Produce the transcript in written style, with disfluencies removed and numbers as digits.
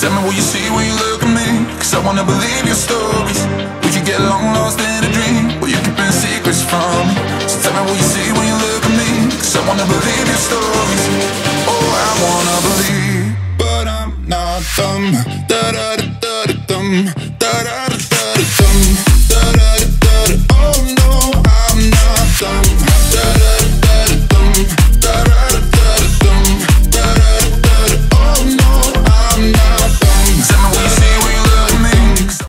Tell me what you see when you look at me, 'cause I wanna believe your stories. We could get long lost in a dream, but you're keeping secrets from me. So tell me what you see when you look at me, 'cause I wanna believe your stories. Oh, I wanna believe, but I'm not dumb. Da da da da da dum.